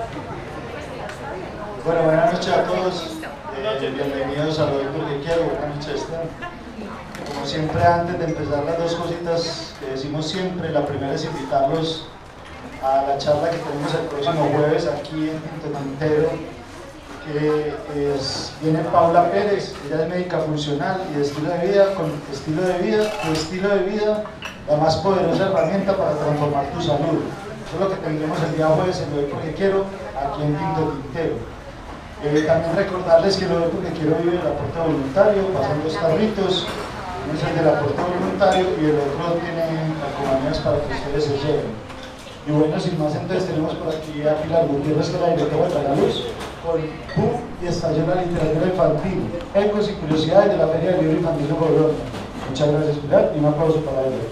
Bueno, buenas noches a todos. Bienvenidos a Lo Doy Porque Quiero. Buenas noches, Esteban. Como siempre, antes de empezar, las dos cositas que decimos siempre. La primera es invitarlos a la charla que tenemos el próximo jueves aquí en Tinto Tintero, que viene Paula Pérez. Ella es médica funcional y de estilo de vida, con estilo de vida, la más poderosa herramienta para transformar tu salud. Eso es lo que tendremos el día jueves en Lo Doy Porque Quiero, aquí en Tinto Tintero. También recordarles que Lo Doy Porque Quiero vive el aporte voluntario, pasan dos carritos, uno es el del aporte voluntario y el otro tiene acompañadas para que ustedes se lleven. Y bueno, sin más, entonces tenemos por aquí a Pilar Gutiérrez, que es la directora de Tragaluz, con BUM y Estalló la literatura infantil, ecos y curiosidades de la Feria del Libro Infantil de Bogotá. Muchas gracias, Pilar, y un aplauso para ella.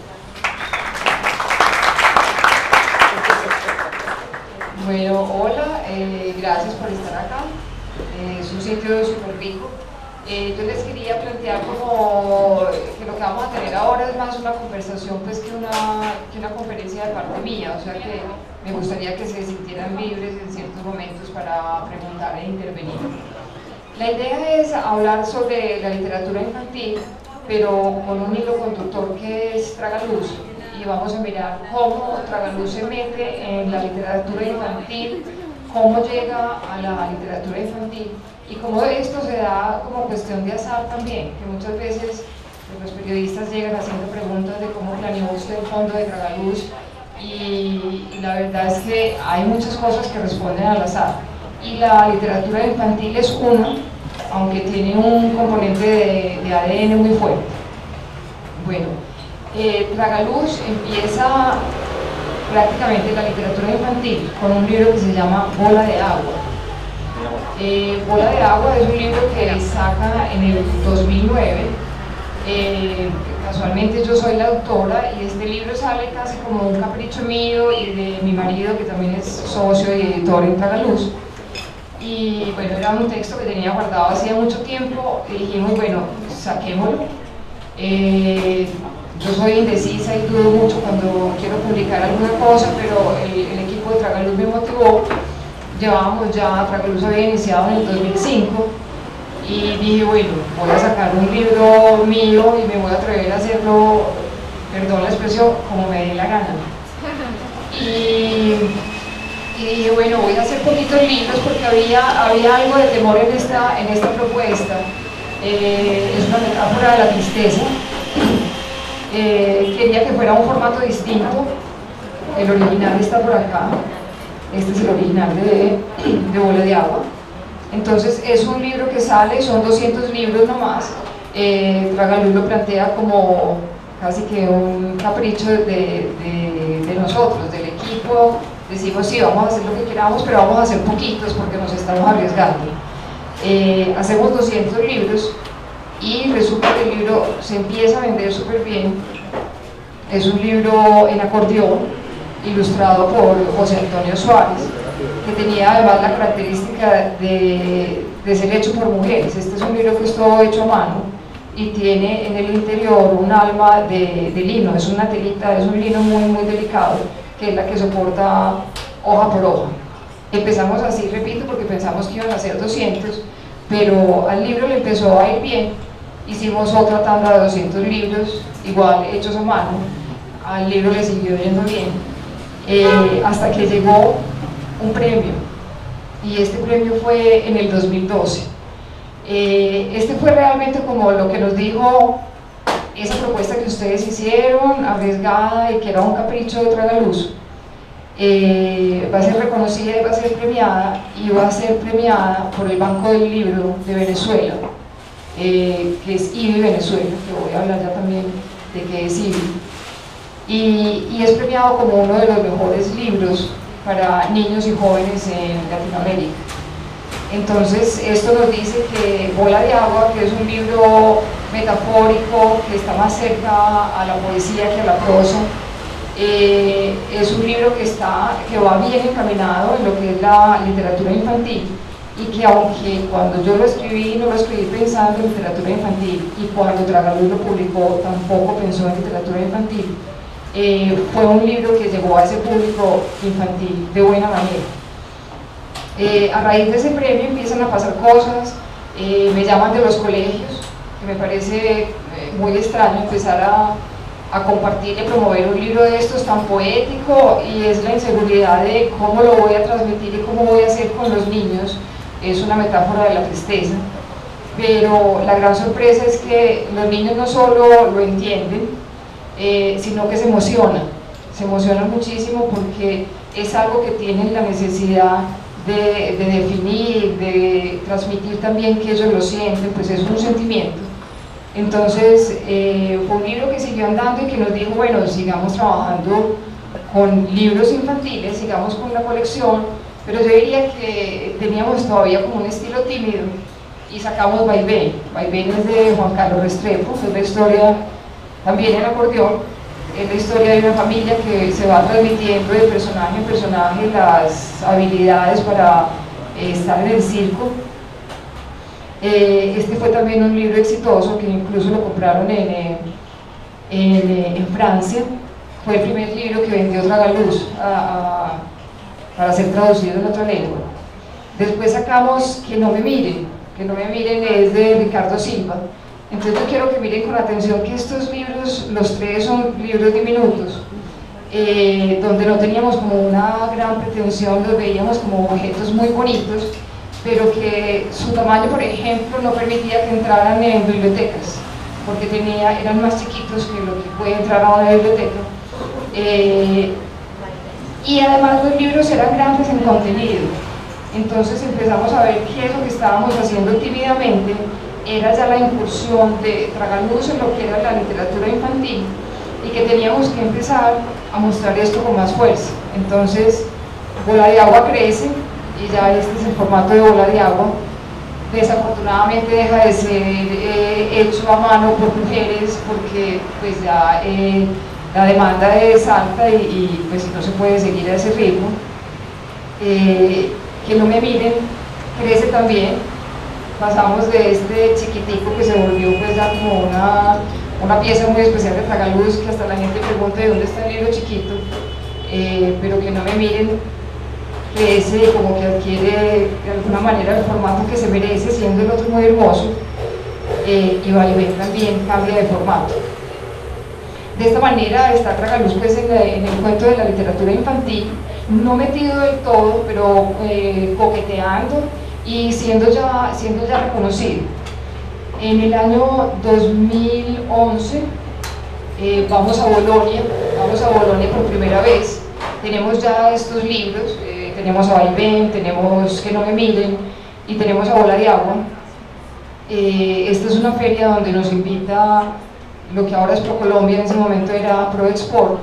Bueno, hola, gracias por estar acá. Es un sitio súper rico. Yo les quería plantear como que lo que vamos a tener ahora es más una conversación pues que una conferencia de parte mía, o sea que me gustaría que se sintieran libres en ciertos momentos para preguntar e intervenir. La idea es hablar sobre la literatura infantil, pero con un hilo conductor que es Tragaluz, y vamos a mirar cómo Tragaluz se mete en la literatura infantil, cómo llega a la literatura infantil y cómo esto se da como cuestión de azar también, que muchas veces los periodistas llegan haciendo preguntas de cómo planeó usted el fondo de Tragaluz y la verdad es que hay muchas cosas que responden al azar y la literatura infantil es una, aunque tiene un componente de ADN muy fuerte. Bueno, Tragaluz empieza prácticamente la literatura infantil con un libro que se llama Bola de Agua. Bola de Agua es un libro que saca en el 2009. Casualmente yo soy la autora y este libro sale casi como un capricho mío y de mi marido, que también es socio y editor en Tragaluz. Y bueno, era un texto que tenía guardado hacía mucho tiempo y dijimos, bueno, saquémoslo. Yo soy indecisa y dudo mucho cuando quiero publicar alguna cosa, pero el equipo de Tragaluz me motivó. Llevábamos ya, Tragaluz había iniciado en el 2005 y dije, bueno, voy a sacar un libro mío y me voy a atrever a hacerlo, perdón la expresión, como me dé la gana. Y dije, bueno, voy a hacer poquitos libros porque había algo de temor en esta propuesta. Es una metáfora de la tristeza. Quería que fuera un formato distinto. El original está por acá. Este es el original de Bola de Agua. Entonces es un libro que sale, son 200 libros nomás. Tragaluz lo plantea como casi que un capricho de nosotros, del equipo. Decimos sí, vamos a hacer lo que queramos, pero vamos a hacer poquitos porque nos estamos arriesgando. Hacemos 200 libros y resulta que el libro se empieza a vender súper bien. Es un libro en acordeón, ilustrado por José Antonio Suárez, que tenía además la característica de ser hecho por mujeres. Este es un libro que es todo hecho a mano y tiene en el interior un alma de lino, es una telita, es un lino muy delicado, que es la que soporta hoja por hoja. Empezamos así, repito, porque pensamos que iban a ser 200, pero al libro le empezó a ir bien. Hicimos otra tanda de 200 libros, igual hechos a mano, al libro le siguió yendo bien, hasta que llegó un premio, y este premio fue en el 2012. Este fue realmente como lo que nos dijo esa propuesta que ustedes hicieron, arriesgada y que era un capricho de Tragaluz. Va a ser reconocida y va a ser premiada, y va a ser premiada por el Banco del Libro de Venezuela, que es IBI Venezuela, que voy a hablar ya también de qué es IBI, y es premiado como uno de los mejores libros para niños y jóvenes en Latinoamérica. Entonces esto nos dice que Bola de Agua, que es un libro metafórico, que está más cerca a la poesía que a la prosa, es un libro que va bien encaminado en lo que es la literatura infantil, y que aunque cuando yo lo escribí no lo escribí pensando en literatura infantil, y cuando Tragaluz lo publicó tampoco pensó en literatura infantil, fue un libro que llegó a ese público infantil de buena manera. A raíz de ese premio empiezan a pasar cosas, me llaman de los colegios, que me parece muy extraño empezar a compartir y a promover un libro de estos tan poético, y es la inseguridad de cómo lo voy a transmitir y cómo voy a hacer con los niños. Es una metáfora de la tristeza, pero la gran sorpresa es que los niños no solo lo entienden, sino que se emocionan muchísimo, porque es algo que tienen la necesidad de definir, de transmitir también que ellos lo sienten, pues es un sentimiento. Entonces fue un libro que siguió andando y que nos dijo, bueno, sigamos trabajando con libros infantiles, sigamos con la colección, pero yo diría que teníamos todavía como un estilo tímido y sacamos Vaivén. Vaivén es de Juan Carlos Restrepo, es la historia, también en acordeón, es la historia de una familia que se va transmitiendo de personaje en personaje las habilidades para estar en el circo. Este fue también un libro exitoso, que incluso lo compraron en Francia. Fue el primer libro que vendió Tragaluz para ser traducido en otra lengua. Después sacamos Que no me miren. Que no me miren es de Ricardo Silva. Entonces yo quiero que miren con atención que estos libros, los tres son libros diminutos, donde no teníamos como una gran pretensión, los veíamos como objetos muy bonitos, pero que su tamaño, por ejemplo, no permitía que entraran en bibliotecas, porque eran más chiquitos que lo que puede entrar a una biblioteca. Y además los libros eran grandes en contenido. Entonces empezamos a ver que eso que estábamos haciendo tímidamente era ya la incursión de Tragaluz en lo que era la literatura infantil, y que teníamos que empezar a mostrar esto con más fuerza. Entonces Bola de Agua crece, y ya este es el formato de Bola de Agua. Desafortunadamente deja de ser hecho a mano por mujeres, porque pues ya la demanda es alta y pues no se puede seguir a ese ritmo. Que no me miren crece también. Pasamos de este chiquitico que se volvió pues ya como una pieza muy especial de Tragaluz, que hasta la gente pregunta de dónde está el libro chiquito, pero Que no me miren crece, como que adquiere de alguna manera el formato que se merece, siendo el otro muy hermoso, y Vaivén también cambia de formato. De esta manera está Tragaluz pues en el cuento de la literatura infantil, no metido del todo, pero coqueteando y siendo ya reconocido. En el año 2011 vamos a Bolonia por primera vez. Tenemos ya estos libros, tenemos a Vaivén, tenemos Que no me miren y tenemos a Bola de Agua. Esta es una feria donde nos invita lo que ahora es ProColombia, en ese momento era ProExport,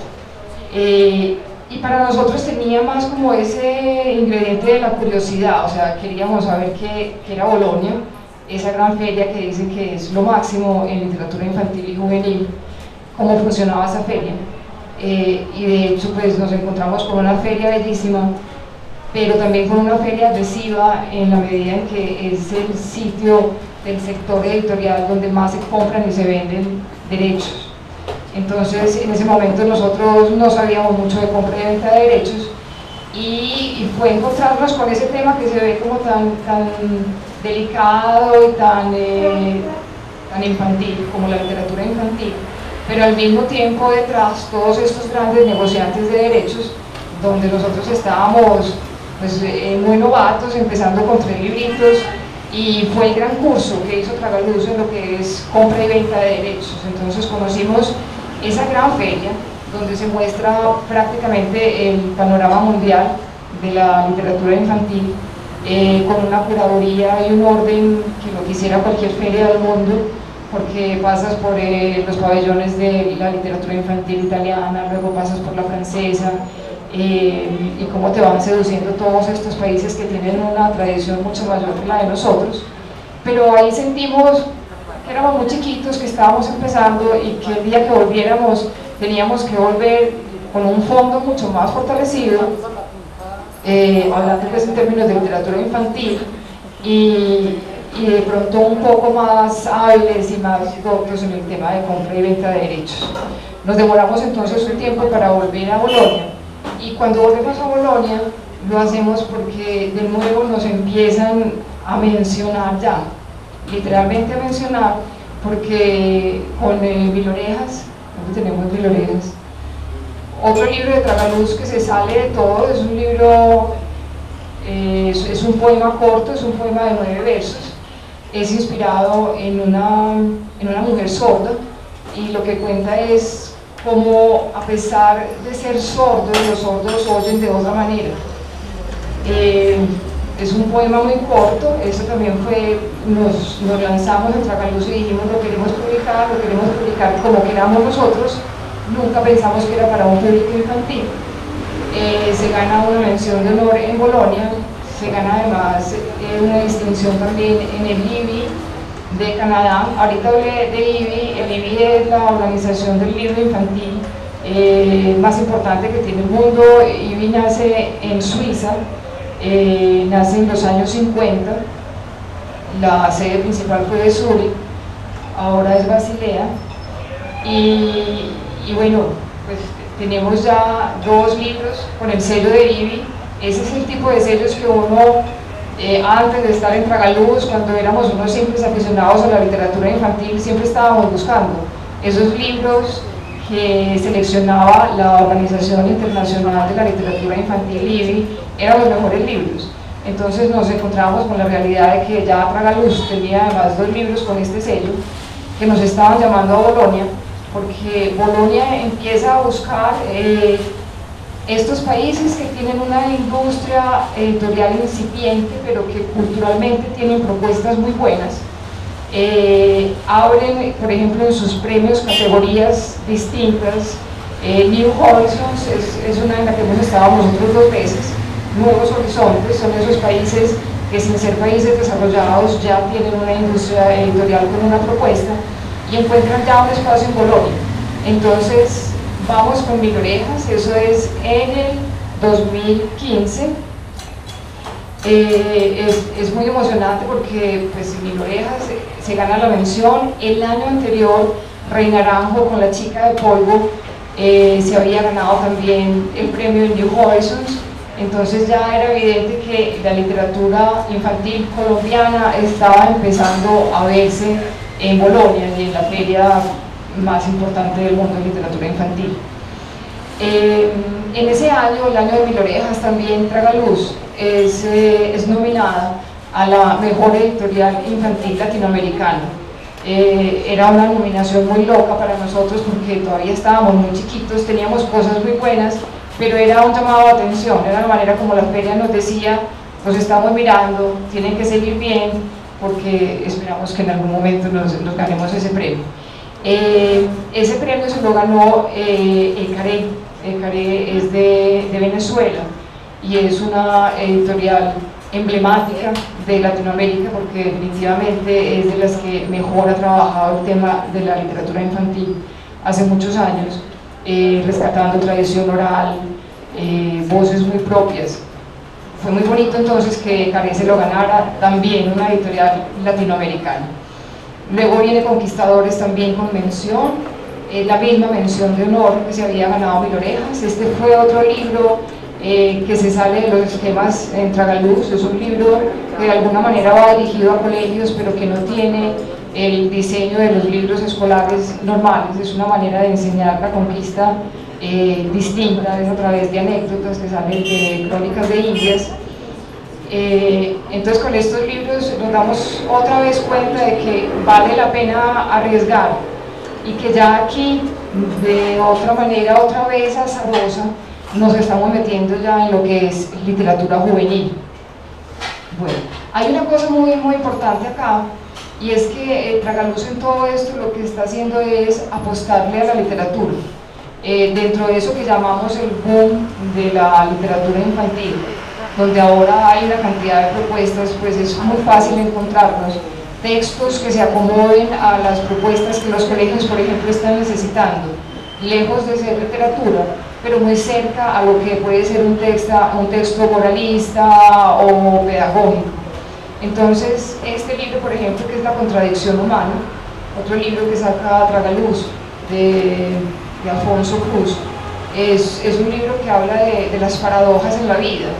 y para nosotros tenía más como ese ingrediente de la curiosidad, o sea, queríamos saber qué era Bolonia, esa gran feria que dicen que es lo máximo en literatura infantil y juvenil, cómo funcionaba esa feria. Y de hecho pues nos encontramos con una feria bellísima, pero también con una feria agresiva, en la medida en que es el sitio del sector editorial donde más se compran y se venden derechos. Entonces en ese momento nosotros no sabíamos mucho de compra y venta de derechos, y fue encontrarnos con ese tema que se ve como tan delicado y tan infantil, como la literatura infantil, pero al mismo tiempo detrás todos estos grandes negociantes de derechos, donde nosotros estábamos pues, muy novatos, empezando con 3 libritos, y fue el gran curso que hizo Tragaluz en lo que es compra y venta de derechos. Entonces conocimos esa gran feria donde se muestra prácticamente el panorama mundial de la literatura infantil, con una curaduría y un orden que no quisiera cualquier feria del mundo, porque pasas por los pabellones de la literatura infantil italiana, luego pasas por la francesa, y cómo te van seduciendo todos estos países que tienen una tradición mucho mayor que la de nosotros. Pero ahí sentimos que éramos muy chiquitos, que estábamos empezando, y que el día que volviéramos teníamos que volver con un fondo mucho más fortalecido, hablando pues en términos de literatura infantil, y de pronto un poco más hábiles y más doctos en el tema de compra y venta de derechos. Nos demoramos entonces un tiempo para volver a Bolonia, y cuando volvemos a Bolonia lo hacemos porque de nuevo nos empiezan a mencionar ya, literalmente a mencionar, porque con Mil Orejas, ¿dónde tenemos Mil Orejas? Otro libro de Tragaluz que se sale de todo, es un libro, es un poema corto, es un poema de 9 versos, es inspirado en una mujer sorda, y lo que cuenta es cómo, a pesar de ser sordos, los sordos oyen de otra manera. Es un poema muy corto, eso también fue, nos lanzamos en Tragaluz y dijimos lo queremos publicar como queramos nosotros, nunca pensamos que era para un público infantil. Se gana una mención de honor en Bolonia, se gana además una distinción también en el IBI de Canadá. Ahorita hablé de IBI, el IBI es la organización del libro infantil más importante que tiene el mundo. IBI nace en Suiza, nace en los años 50, la sede principal fue de Zúrich, ahora es Basilea, y bueno, pues tenemos ya 2 libros con el sello de IBI. Ese es el tipo de sellos que uno, antes de estar en Tragaluz, cuando éramos unos simples aficionados a la literatura infantil, siempre estábamos buscando esos libros que seleccionaba la Organización Internacional de la Literatura Infantil, IBI, eran los mejores libros. Entonces nos encontramos con la realidad de que ya Tragaluz tenía además 2 libros con este sello, que nos estaban llamando a Bolonia, porque Bolonia empieza a buscar estos países que tienen una industria editorial incipiente, pero que culturalmente tienen propuestas muy buenas. Abren, por ejemplo, en sus premios categorías distintas. New Horizons es una en la que hemos estado nosotros 2 veces. Nuevos Horizontes son esos países que, sin ser países desarrollados, ya tienen una industria editorial con una propuesta y encuentran ya un espacio en Bolonia. Entonces vamos con Mil Orejas, eso es en el 2015. Es muy emocionante porque pues, Mil Orejas se gana la mención. El año anterior Rey Naranjo con La Chica de Polvo se había ganado también el premio de New Horizons. Entonces ya era evidente que la literatura infantil colombiana estaba empezando a verse en Bolonia y en la feria más importante del mundo de literatura infantil. En ese año, el año de Mil Orejas, también Tragaluz es nominada a la mejor editorial infantil latinoamericana. Era una nominación muy loca para nosotros porque todavía estábamos muy chiquitos, teníamos cosas muy buenas, pero era un llamado de atención, era la manera como la feria nos decía: los estamos mirando, tienen que seguir bien porque esperamos que en algún momento nos ganemos ese premio. Ese premio se lo ganó Ecaré. Ecaré es de Venezuela y es una editorial emblemática de Latinoamérica porque definitivamente es de las que mejor ha trabajado el tema de la literatura infantil hace muchos años, rescatando tradición oral, voces muy propias. Fue muy bonito entonces que Ecaré se lo ganara, también una editorial latinoamericana. Luego viene Conquistadores también con mención, la misma mención de honor que se había ganado Mil Orejas. Este fue otro libro que se sale de los esquemas en Tragaluz. Es un libro que de alguna manera va dirigido a colegios, pero que no tiene el diseño de los libros escolares normales. Es una manera de enseñar la conquista distinta, es a través de anécdotas que salen de crónicas de Indias. Entonces con estos libros nos damos otra vez cuenta de que vale la pena arriesgar y que ya aquí de otra manera, otra vez azarosa, nos estamos metiendo ya en lo que es literatura juvenil. Bueno, hay una cosa muy importante acá, y es que Tragaluz en todo esto lo que está haciendo es apostarle a la literatura, dentro de eso que llamamos el boom de la literatura infantil, donde ahora hay una cantidad de propuestas, pues es muy fácil encontrarlos textos que se acomoden a las propuestas que los colegios, por ejemplo, están necesitando, lejos de ser literatura, pero muy cerca a lo que puede ser un texto moralista o pedagógico. Entonces, este libro, por ejemplo, que es La Contradicción Humana, otro libro que saca Tragaluz, de Alfonso Cruz, es un libro que habla de las paradojas en la vida,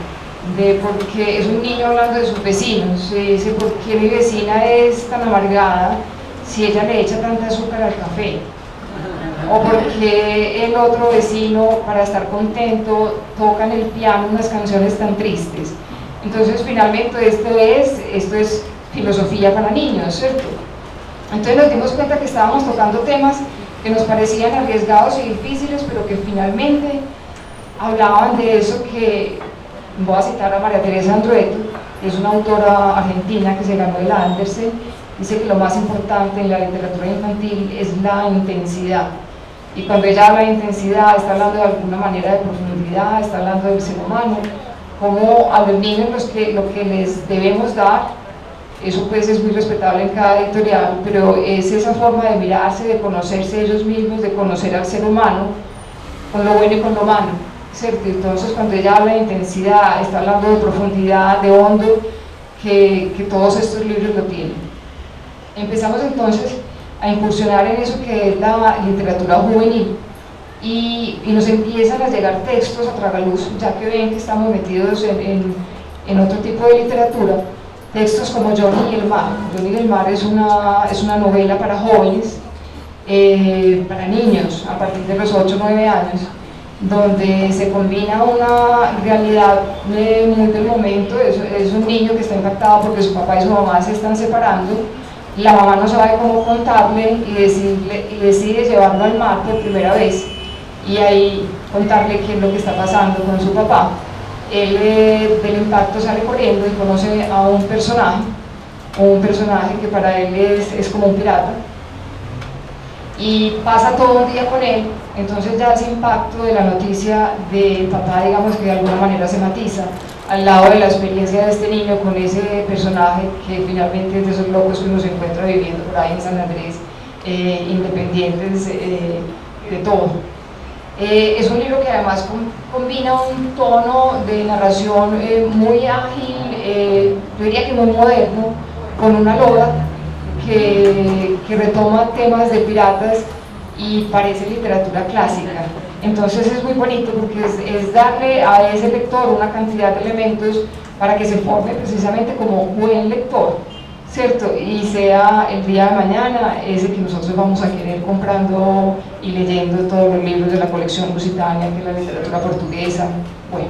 de por qué es un niño hablando de sus vecinos, se dice por qué mi vecina es tan amargada si ella le echa tanta azúcar al café, o por qué el otro vecino para estar contento toca en el piano unas canciones tan tristes. Entonces finalmente esto es filosofía para niños, ¿cierto? Entonces nos dimos cuenta que estábamos tocando temas que nos parecían arriesgados y difíciles, pero que finalmente hablaban de eso que, voy a citar a María Teresa Andrueto, que es una autora argentina que se ganó el Andersen, dice que lo más importante en la literatura infantil es la intensidad. Y cuando ella habla de intensidad, está hablando de alguna manera de profundidad, está hablando del ser humano, como a los niños lo que les debemos dar, eso pues es muy respetable en cada editorial, pero es esa forma de mirarse, de conocerse ellos mismos, de conocer al ser humano, con lo bueno y con lo malo, ¿cierto? Entonces cuando ella habla de intensidad, está hablando de profundidad, de hondo, que todos estos libros lo tienen. Empezamos entonces a incursionar en eso que es la literatura juvenil, y nos empiezan a llegar textos a tragaluz, ya que ven que estamos metidos en otro tipo de literatura, textos como Johnny y el mar. Johnny y el mar es una novela para jóvenes, para niños a partir de los 8 o 9 años, donde se combina una realidad muy del momento. Es un niño que está impactado porque su papá y su mamá se están separando, la mamá no sabe cómo contarle y decide llevarlo al mar por primera vez, y ahí contarle qué es lo que está pasando con su papá. Él del impacto sale corriendo y conoce a un personaje que para él es como un pirata, y pasa todo un día con él. Entonces ya ese impacto de la noticia del papá, digamos que de alguna manera se matiza al lado de la experiencia de este niño con ese personaje que finalmente es de esos locos que uno se encuentra viviendo por ahí en San Andrés, independientes de todo. Es un libro que además combina un tono de narración muy ágil, yo diría que muy moderno, con una lola que retoma temas de piratas y parece literatura clásica. Entonces es muy bonito porque es darle a ese lector una cantidad de elementos para que se forme precisamente como buen lector, ¿cierto? Y sea el día de mañana ese que nosotros vamos a querer comprando y leyendo todos los libros de la colección Lusitania, que es la literatura portuguesa. Bueno,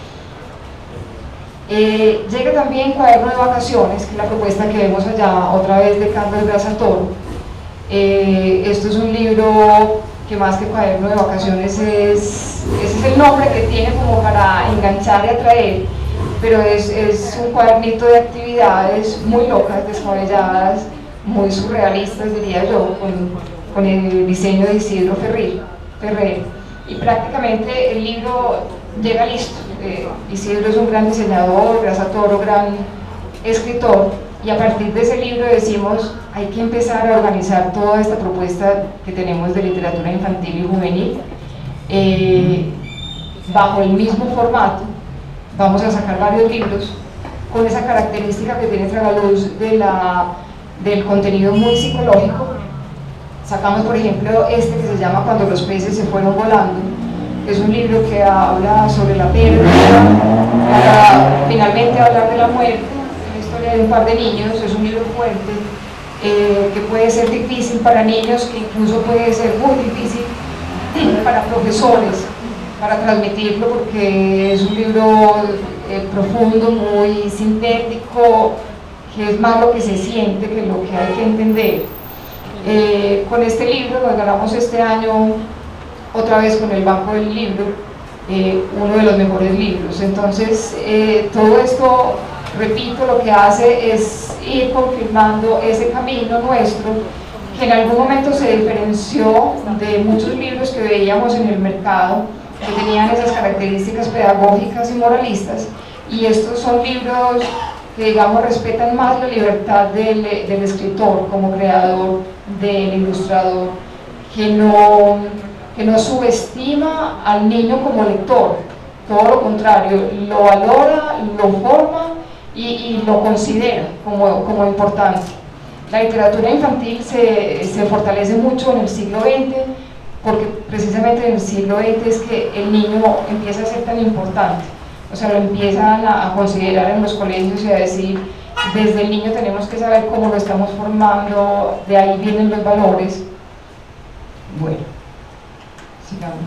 llega también Cuaderno de Vacaciones, que es la propuesta que vemos allá otra vez de Carlos Brazatoro. Esto es un libro que más que Cuaderno de Vacaciones ese es el nombre que tiene como para enganchar y atraer, pero es un cuadernito de actividades muy locas, descabelladas, muy surrealistas, diría yo, con el diseño de Isidro Ferrer, y prácticamente el libro llega listo. Isidro es un gran diseñador, Brazatoro gran escritor, y a partir de ese libro decimos, hay que empezar a organizar toda esta propuesta que tenemos de literatura infantil y juvenil bajo el mismo formato. Vamos a sacar varios libros con esa característica que tiene Tragaluz del contenido muy psicológico. Sacamos por ejemplo este que se llama Cuando los peces se fueron volando, que es un libro que habla sobre la pérdida, para finalmente hablar de la muerte, la historia de un par de niños. Es un libro fuerte, que puede ser difícil para niños, que incluso puede ser muy difícil para profesores, para transmitirlo, porque es un libro profundo, muy sintético, que es más lo que se siente que lo que hay que entender. Con este libro nos ganamos este año, otra vez con el Banco del Libro, uno de los mejores libros. Entonces todo esto, repito, lo que hace es ir confirmando ese camino nuestro, que en algún momento se diferenció de muchos libros que veíamos en el mercado, que tenían esas características pedagógicas y moralistas, y estos son libros que, digamos, respetan más la libertad del escritor como creador, del ilustrador, que no subestima al niño como lector, todo lo contrario, lo valora, lo forma y lo considera como importante. La literatura infantil se fortalece mucho en el siglo XX, porque precisamente en el siglo XX es que el niño empieza a ser tan importante. o sea, lo empiezan a considerar en los colegios y a decir, desde el niño tenemos que saber cómo lo estamos formando, de ahí vienen los valores. Bueno, sigamos.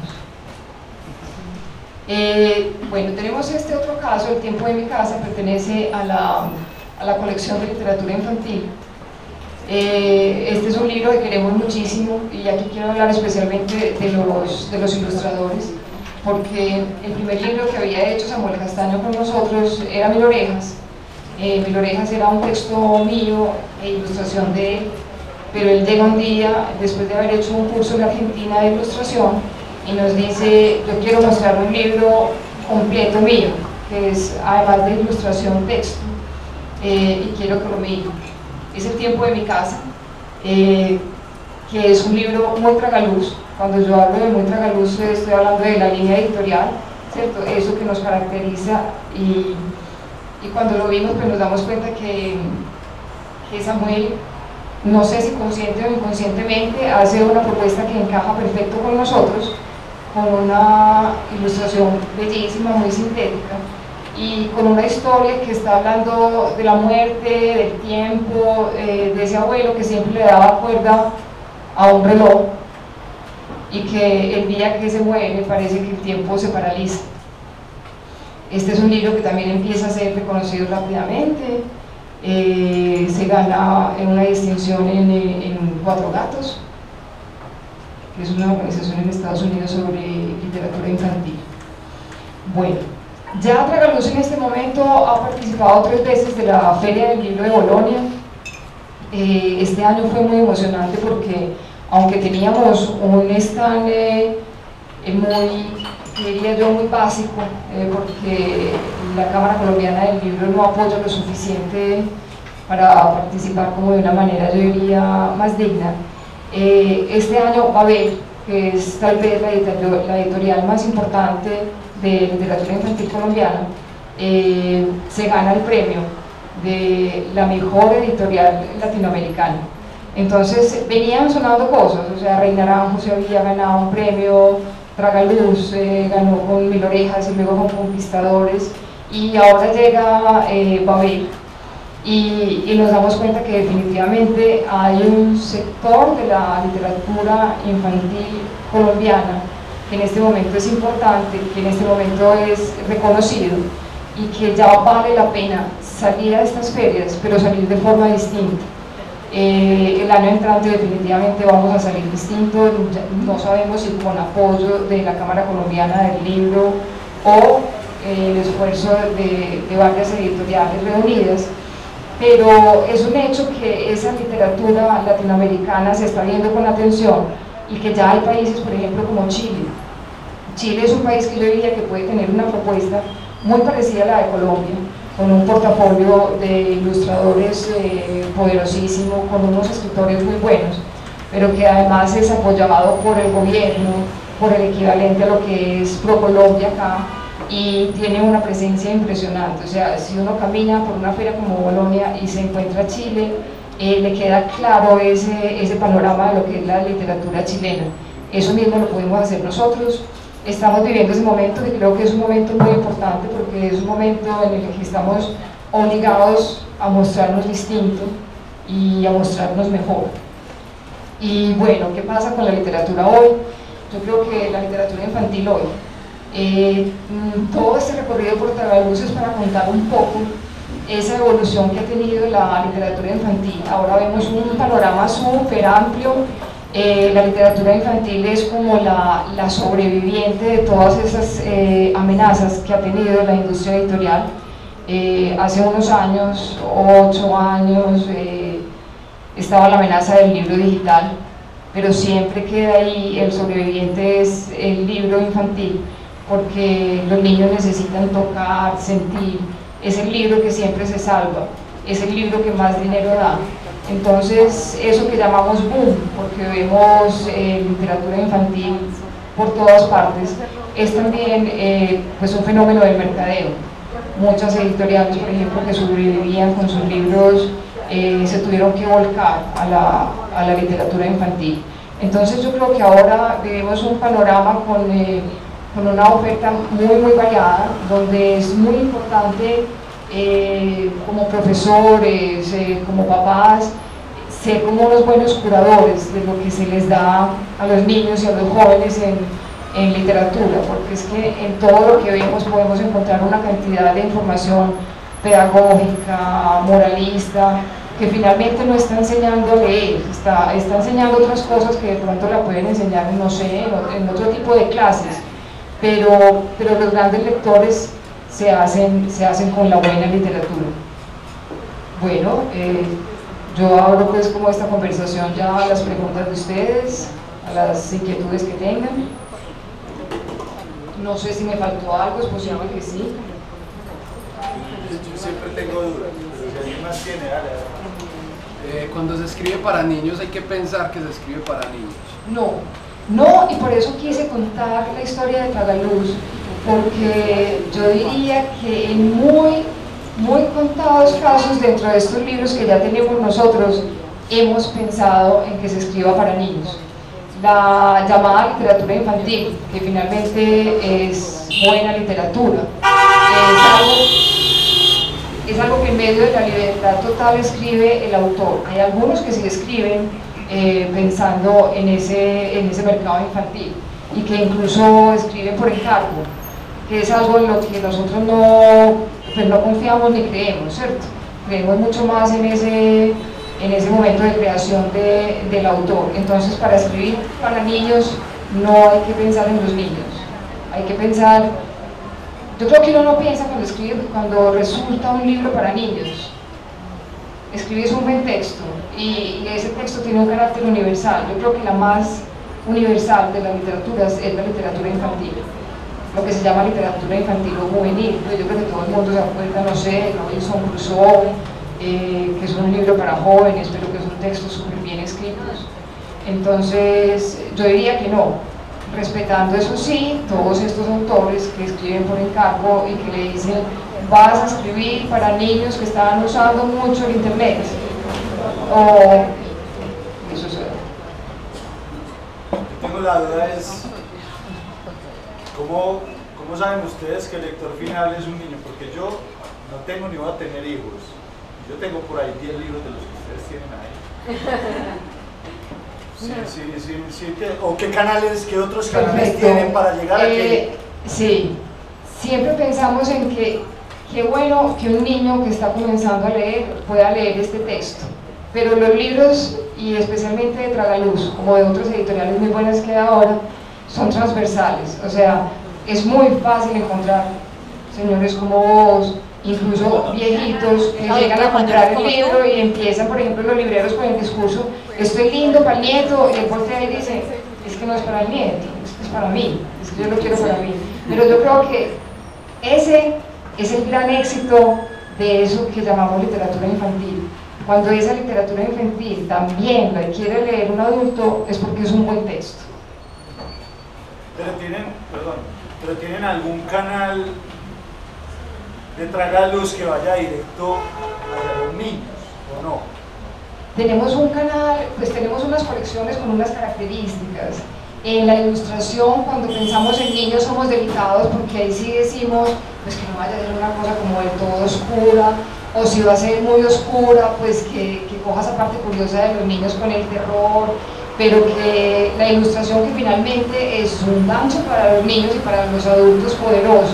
Bueno, tenemos este otro caso, El tiempo de mi casa, pertenece a la colección de literatura infantil. Este es un libro que queremos muchísimo y aquí quiero hablar especialmente de los ilustradores, porque el primer libro que había hecho Samuel Castaño con nosotros era Mil Orejas. Mil Orejas era un texto mío e ilustración de él, pero él llega un día, después de haber hecho un curso en Argentina de ilustración, y nos dice, yo quiero mostrar un libro completo mío, que es además de ilustración texto, y quiero que lo mire. Es El tiempo de mi casa, que es un libro muy tragaluz. Cuando yo hablo de muy tragaluz estoy hablando de la línea editorial, ¿cierto? Eso que nos caracteriza, y cuando lo vimos pues nos damos cuenta que Samuel, no sé si consciente o inconscientemente, hace una propuesta que encaja perfecto con nosotros, con una ilustración bellísima, muy sintética, y con una historia que está hablando de la muerte, del tiempo, de ese abuelo que siempre le daba cuerda a un reloj, y que el día que se muere parece que el tiempo se paraliza. Este es un libro que también empieza a ser reconocido rápidamente, se gana en una distinción en Cuatro Gatos, que es una organización en Estados Unidos sobre literatura infantil. Bueno, ya Tragaluz en este momento ha participado 3 veces de la Feria del Libro de Bolonia. Este año fue muy emocionante porque, aunque teníamos un stand muy, diría yo, muy básico, porque la Cámara Colombiana del Libro no apoya lo suficiente para participar como de una manera, yo diría, más digna. Este año Babel, que es tal vez la editorial más importante de literatura infantil colombiana, se gana el premio de la mejor editorial latinoamericana. Entonces venían sonando cosas, o sea, Rey Naranjo se había ganado un premio, Tragaluz ganó con Mil Orejas y luego con Conquistadores, y ahora llega Babel. Y nos damos cuenta que definitivamente hay un sector de la literatura infantil colombiana que en este momento es importante, que en este momento es reconocido, y que ya vale la pena salir a estas ferias, pero salir de forma distinta. El año entrante definitivamente vamos a salir distinto, no sabemos si con apoyo de la Cámara Colombiana del Libro o el esfuerzo de varias editoriales reunidas, pero es un hecho que esa literatura latinoamericana se está viendo con atención, y que ya hay países, por ejemplo, como Chile. Chile es un país que yo diría que puede tener una propuesta muy parecida a la de Colombia, con un portafolio de ilustradores poderosísimo, con unos escritores muy buenos, pero que además es apoyado por el gobierno, por el equivalente a lo que es ProColombia acá, y tiene una presencia impresionante. O sea, si uno camina por una feria como Bolonia y se encuentra Chile, le queda claro ese panorama de lo que es la literatura chilena. Eso mismo lo podemos hacer nosotros. Estamos viviendo ese momento, que creo que es un momento muy importante, porque es un momento en el que estamos obligados a mostrarnos distinto y a mostrarnos mejor. Y bueno, ¿qué pasa con la literatura hoy? Yo creo que la literatura infantil hoy, todo este recorrido por Tragaluz es para contar un poco esa evolución que ha tenido la literatura infantil. Ahora vemos un panorama súper amplio. La literatura infantil es como la sobreviviente de todas esas amenazas que ha tenido la industria editorial. Hace unos años, 8 años, estaba la amenaza del libro digital, pero siempre queda ahí, el sobreviviente es el libro infantil, porque los niños necesitan tocar, sentir. Es el libro que siempre se salva, es el libro que más dinero da. Entonces, eso que llamamos boom, porque vemos literatura infantil por todas partes, es también pues un fenómeno del mercadeo. Muchas editoriales, por ejemplo, que sobrevivían con sus libros, se tuvieron que volcar a la literatura infantil. Entonces yo creo que ahora vivimos un panorama con con una oferta muy variada, donde es muy importante como profesores, como papás, ser como unos buenos curadores de lo que se les da a los niños y a los jóvenes en literatura, porque es que en todo lo que vemos podemos encontrar una cantidad de información pedagógica, moralista, que finalmente no está enseñando a leer, está enseñando otras cosas que de pronto la pueden enseñar, no sé, en otro tipo de clases, pero los grandes lectores se hacen con la buena literatura. Bueno, yo abro pues como esta conversación ya a las preguntas de ustedes, a las inquietudes que tengan. No sé si me faltó algo, es posible que sí. Yo siempre tengo dudas, pero si alguien más tiene, dale. Cuando se escribe para niños hay que pensar que se escribe para niños. No, y por eso quise contar la historia de Tragaluz, porque yo diría que en muy contados casos dentro de estos libros que ya tenemos nosotros, hemos pensado en que se escriba para niños. La llamada literatura infantil, que finalmente es buena literatura, es algo que en medio de la libertad total escribe el autor. Hay algunos que sí escriben pensando en ese mercado infantil y que incluso escriben por encargo, que es algo en lo que nosotros no confiamos ni creemos, ¿cierto? Creemos mucho más en ese momento de creación del autor. Entonces, para escribir para niños no hay que pensar en los niños, hay que pensar. Yo creo que uno no piensa cuando resulta un libro para niños. Escribís un buen texto y ese texto tiene un carácter universal. Yo creo que la más universal de las literaturas es la literatura infantil, lo que se llama literatura infantil o juvenil. Pues yo creo que todo el mundo se acuerda, no sé, Robinson Crusoe, que es un libro para jóvenes, pero que son textos súper bien escritos. Entonces, yo diría que no. Respetando eso sí, todos estos autores que escriben por encargo y que le dicen vas a escribir para niños que están usando mucho el internet, o eso es. Yo tengo la duda es ¿cómo saben ustedes que el lector final es un niño? Porque yo no tengo ni voy a tener hijos, yo tengo por ahí 10 libros de los que ustedes tienen ahí. Sí, ¿o qué canales, qué otros canales tienen para llegar a que...? Sí, siempre pensamos en que qué bueno que un niño que está comenzando a leer pueda leer este texto, pero los libros, y especialmente de Tragaluz, como de otras editoriales muy buenas que hay ahora, son transversales, o sea, es muy fácil encontrar señores como vos, incluso viejitos que llegan a comprar el libro y empiezan, por ejemplo, los libreros con el discurso, esto es lindo para el nieto, y él voltea y dice, es que no es para el nieto, es para mí, es que yo lo quiero para mí. Pero yo creo que ese es el gran éxito de eso que llamamos literatura infantil. Cuando esa literatura infantil también la quiere leer un adulto, es porque es un buen texto. Pero tienen algún canal de Tragaluz que vaya directo a los niños, ¿o no? Tenemos un canal, pues tenemos unas colecciones con unas características. En la ilustración, cuando pensamos en niños, somos delicados porque ahí sí decimos pues que no vaya a ser una cosa como del todo oscura, o si va a ser muy oscura, pues que coja esa parte curiosa de los niños con el terror, pero que la ilustración, que finalmente es un gancho para los niños y para los adultos poderosos,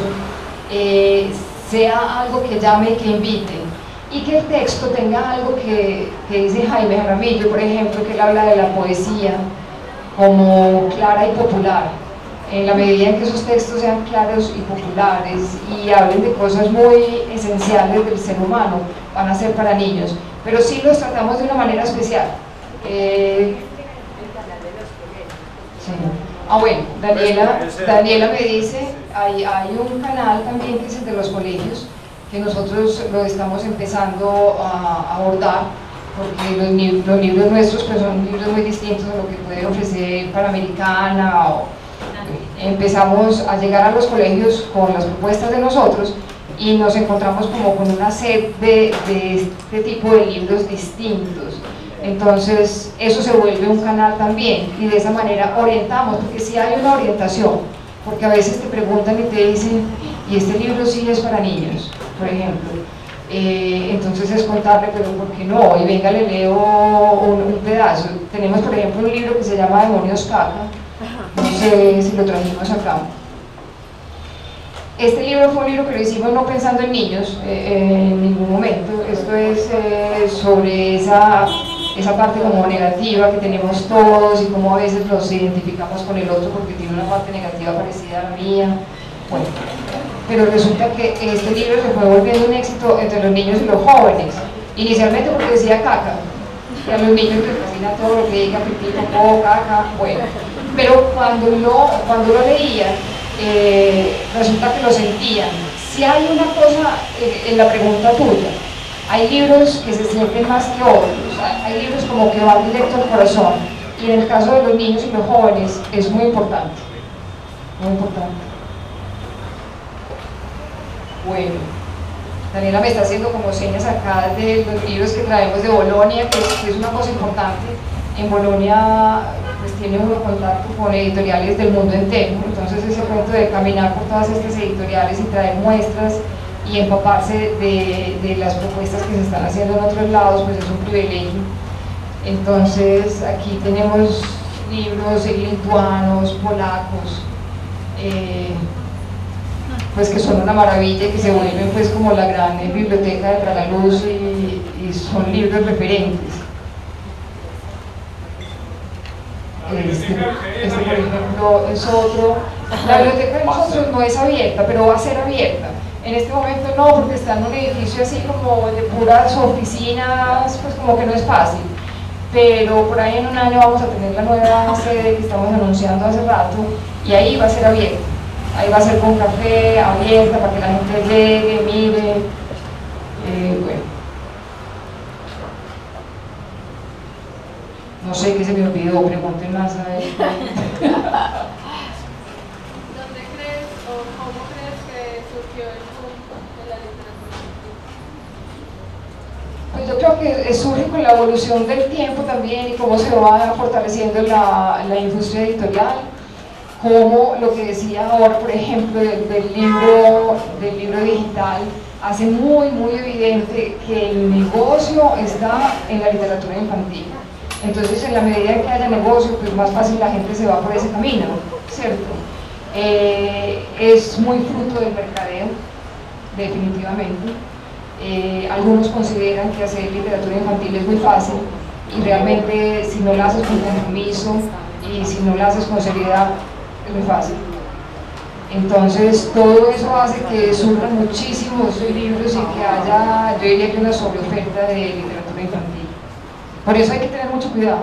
sea algo que llame y que invite, y que el texto tenga algo que dice Jaime Jaramillo, por ejemplo, que él habla de la poesía como clara y popular. En la medida en que esos textos sean claros y populares y hablen de cosas muy esenciales del ser humano, van a ser para niños, pero sí los tratamos de una manera especial. Sí. Bueno, Daniela me dice, hay un canal también que es el de los colegios, que nosotros lo estamos empezando a abordar, porque los libros nuestros pues son libros muy distintos a lo que puede ofrecer Panamericana, empezamos a llegar a los colegios con las propuestas de nosotros y nos encontramos como con una sed de este tipo de libros distintos. Entonces eso se vuelve un canal también, y de esa manera orientamos, porque sí hay una orientación, porque a veces te preguntan y te dicen, y este libro sí es para niños, por ejemplo. Entonces es contarle, pero ¿por qué no? Y venga, le leo un pedazo. Tenemos, por ejemplo, un libro que se llama Demonios Caca, no sé si lo trajimos acá. Este libro fue un libro que lo hicimos no pensando en niños en ningún momento. Esto es sobre esa parte como negativa que tenemos todos y cómo a veces nos identificamos con el otro porque tiene una parte negativa parecida a la mía. Bueno, pero resulta que este libro se fue volviendo un éxito entre los niños y los jóvenes, inicialmente porque decía caca, y a los niños les fascina todo lo que diga pipí, popó, caca, bueno, pero cuando lo leían, resulta que lo sentían. Si hay una cosa en la pregunta tuya, hay libros que se sienten más que otros, hay libros como que van directo al corazón, y en el caso de los niños y los jóvenes es muy importante, muy importante. Bueno, Daniela me está haciendo como señas acá de los libros que traemos de Bolonia, que es una cosa importante. En Bolonia pues tiene uno contacto con editoriales del mundo entero, entonces ese cuento de caminar por todas estas editoriales y traer muestras y empaparse de las propuestas que se están haciendo en otros lados, pues es un privilegio. Entonces aquí tenemos libros lituanos, polacos, pues que son una maravilla y que se vuelven pues como la gran biblioteca de Tralaluz y son libros referentes. Este por ejemplo es otro. La biblioteca de nosotros no es abierta, pero va a ser abierta. En este momento no, porque está en un edificio así como de puras oficinas, pues como que no es fácil. Pero por ahí en un año vamos a tener la nueva sede que estamos anunciando hace rato y ahí va a ser abierta. Ahí va a ser con café, abierta, para que la gente llegue, mire, bueno. No sé qué se me olvidó, pregunten más a él. ¿Dónde crees o cómo crees que surgió el boom de la literatura? Pues yo creo que surge con la evolución del tiempo también y cómo se va fortaleciendo la industria editorial. Como lo que decía ahora, por ejemplo, del libro digital, hace muy evidente que el negocio está en la literatura infantil. Entonces, en la medida que haya negocio, pues más fácil la gente se va por ese camino, ¿cierto? Es muy fruto del mercadeo, definitivamente. Algunos consideran que hacer literatura infantil es muy fácil y realmente si no la haces con compromiso y si no la haces con seriedad, es muy fácil. Entonces todo eso hace que surjan muchísimos libros y que haya, yo diría que una sobreoferta de literatura infantil. Por eso hay que tener mucho cuidado.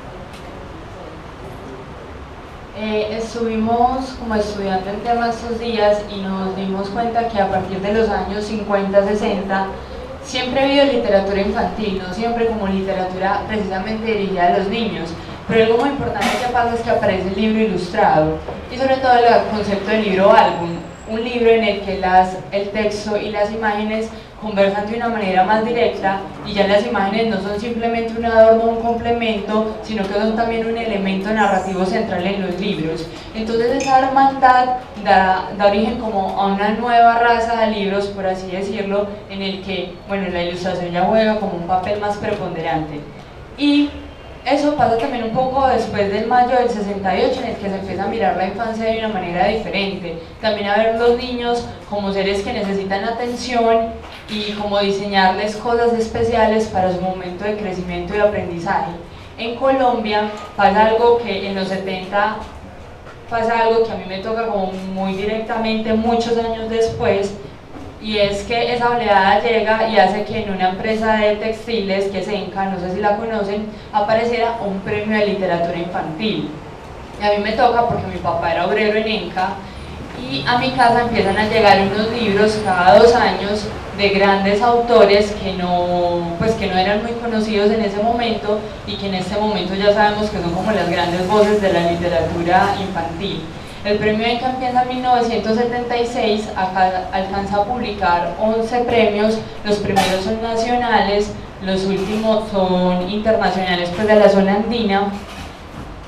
Estuvimos como estudiando el tema estos días y nos dimos cuenta que a partir de los años 50, 60 siempre ha habido literatura infantil, no siempre como literatura precisamente dirigida a los niños. Pero algo muy importante que pasa es que aparece el libro ilustrado y sobre todo el concepto de libro-álbum, un libro en el que el texto y las imágenes conversan de una manera más directa y ya las imágenes no son simplemente un adorno o un complemento, sino que son también un elemento narrativo central en los libros. Entonces esa hermandad da origen como a una nueva raza de libros, por así decirlo, en el que, bueno, la ilustración ya juega como un papel más preponderante. Y eso pasa también un poco después del mayo del 68, en el que se empieza a mirar la infancia de una manera diferente, también a ver los niños como seres que necesitan atención y como diseñarles cosas especiales para su momento de crecimiento y aprendizaje. En Colombia pasa algo que en los 70 pasa algo que a mí me toca como muy directamente muchos años después, y es que esa oleada llega y hace que en una empresa de textiles, que es Enca, no sé si la conocen, apareciera un premio de literatura infantil. Y a mí me toca porque mi papá era obrero en Enca, y a mi casa empiezan a llegar unos libros cada 2 años de grandes autores que no eran muy conocidos en ese momento y que en este momento ya sabemos que son como las grandes voces de la literatura infantil. El premio Enca empieza en 1976, alcanza a publicar 11 premios, los primeros son nacionales, los últimos son internacionales, pues de la zona andina,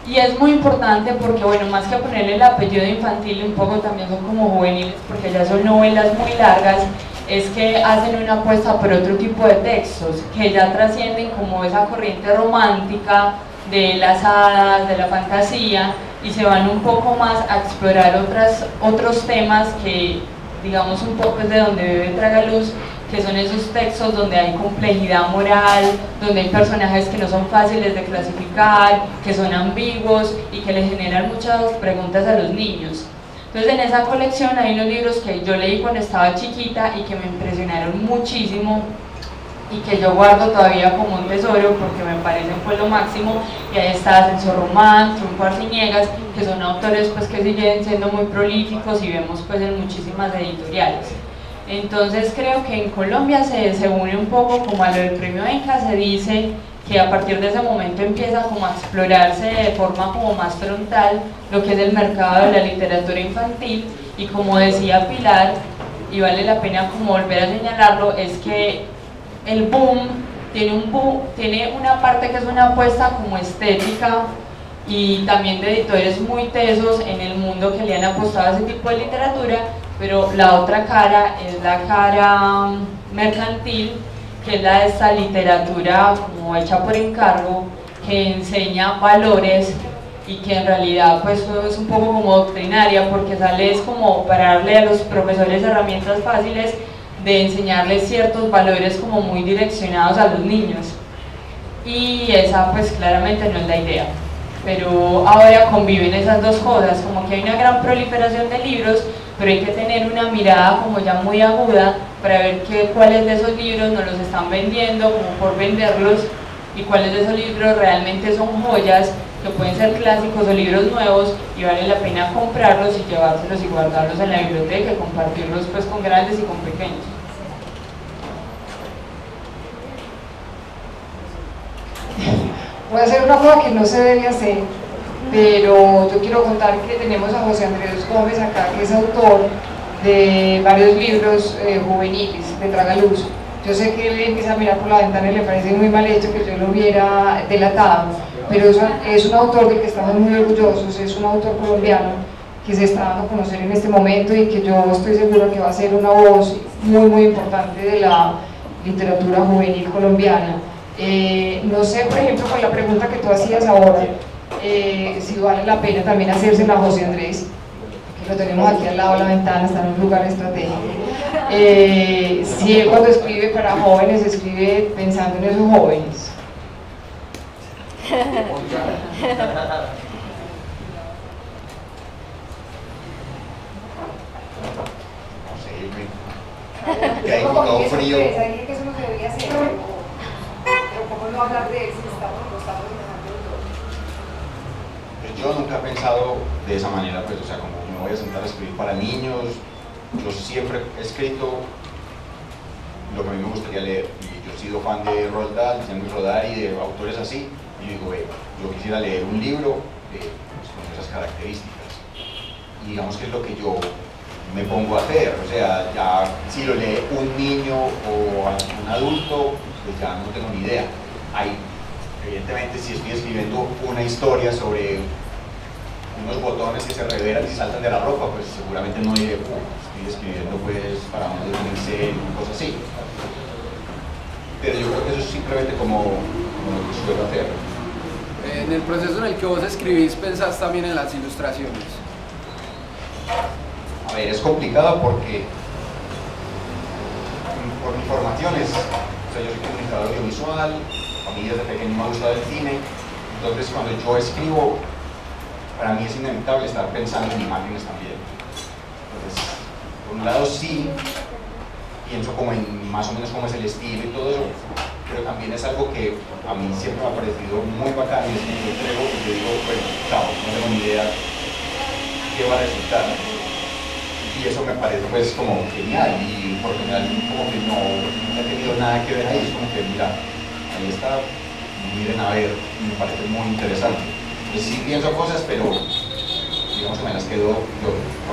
Y es muy importante porque, bueno, más que ponerle el apellido infantil, un poco también son como juveniles, porque ya son novelas muy largas, es que hacen una apuesta por otro tipo de textos, que ya trascienden como esa corriente romántica de las hadas, de la fantasía, y se van un poco más a explorar otros temas que, digamos, un poco es de donde bebe Tragaluz, que son esos textos donde hay complejidad moral, donde hay personajes que no son fáciles de clasificar, que son ambiguos y que le generan muchas preguntas a los niños. Entonces en esa colección hay unos libros que yo leí cuando estaba chiquita y que me impresionaron muchísimo y que yo guardo todavía como un tesoro porque me parecen pues lo máximo, y ahí está Ascensor Román, Triunfo Arciniegas, que son autores pues que siguen siendo muy prolíficos y vemos pues en muchísimas editoriales. Entonces creo que en Colombia se une un poco como a lo del premio ENCA, se dice que a partir de ese momento empieza como a explorarse de forma como más frontal lo que es el mercado de la literatura infantil, y como decía Pilar, y vale la pena como volver a señalarlo, es que el boom tiene una parte que es una apuesta como estética y también de editores muy tesos en el mundo que le han apostado a ese tipo de literatura, pero la otra cara es la cara mercantil, que es la de esta literatura como hecha por encargo, que enseña valores y que en realidad pues es un poco como doctrinaria, porque sale es como para darle a los profesores herramientas fáciles de enseñarles ciertos valores como muy direccionados a los niños, y esa pues claramente no es la idea. Pero ahora conviven esas dos cosas, como que hay una gran proliferación de libros, pero hay que tener una mirada como ya muy aguda para ver cuáles de esos libros nos los están vendiendo como por venderlos, y cuáles de esos libros realmente son joyas que pueden ser clásicos o libros nuevos y vale la pena comprarlos y llevárselos y guardarlos en la biblioteca y compartirlos pues con grandes y con pequeños. Voy a hacer una cosa que no se debe hacer, pero yo quiero contar que tenemos a José Andrés Gómez acá, que es autor de varios libros juveniles de Tragaluz. Yo sé que él empieza a mirar por la ventana y le parece muy mal hecho que yo lo hubiera delatado, pero es un autor del que estamos muy orgullosos, es un autor colombiano que se está dando a conocer en este momento y que yo estoy segura que va a ser una voz muy importante de la literatura juvenil colombiana. No sé, por ejemplo, con la pregunta que tú hacías ahora, si vale la pena también hacérsela a José Andrés, que lo tenemos aquí al lado de la ventana, está en un lugar estratégico. Si él cuando escribe para jóvenes, escribe pensando en esos jóvenes. Que hay todo frío. Hay que eso no se debería hacer, pero ¿cómo no hablar de él si estamos empezando Yo nunca he pensado de esa manera, pues, o sea, como me voy a sentar a escribir para niños. Yo siempre he escrito lo que a mí me gustaría leer, y yo he sido fan de Roald Dahl, de Jean-Luc Rodari y de autores así, y digo, yo quisiera leer un libro pues, con esas características, y digamos que es lo que yo me pongo a hacer. O sea, ya si lo lee un niño o un adulto, pues ya no tengo ni idea. Evidentemente, si estoy escribiendo una historia sobre unos botones que se revelan y saltan de la ropa, pues seguramente no diré, estoy escribiendo pues para un adolescente, cosas así. Pero yo creo que eso es simplemente como lo que suelo hacer. En el proceso en el que vos escribís, ¿pensás también en las ilustraciones? A ver, es complicado porque por mi formación o sea, yo soy comunicador audiovisual, a mí desde pequeño me ha gustado el cine, entonces cuando yo escribo, para mí es inevitable estar pensando en imágenes también. Entonces, por un lado sí, pienso como en más o menos cómo es el estilo y todo eso, pero también es algo que a mí siempre me ha parecido muy bacán, y es que yo entrego y yo digo, bueno, chao, no tengo ni idea qué va a resultar. Y eso me parece pues como genial, y por general como que no he tenido nada que ver ahí, es como que mira, ahí está, miren a ver, me parece muy interesante. Pues sí pienso cosas, pero digamos que me las quedo yo.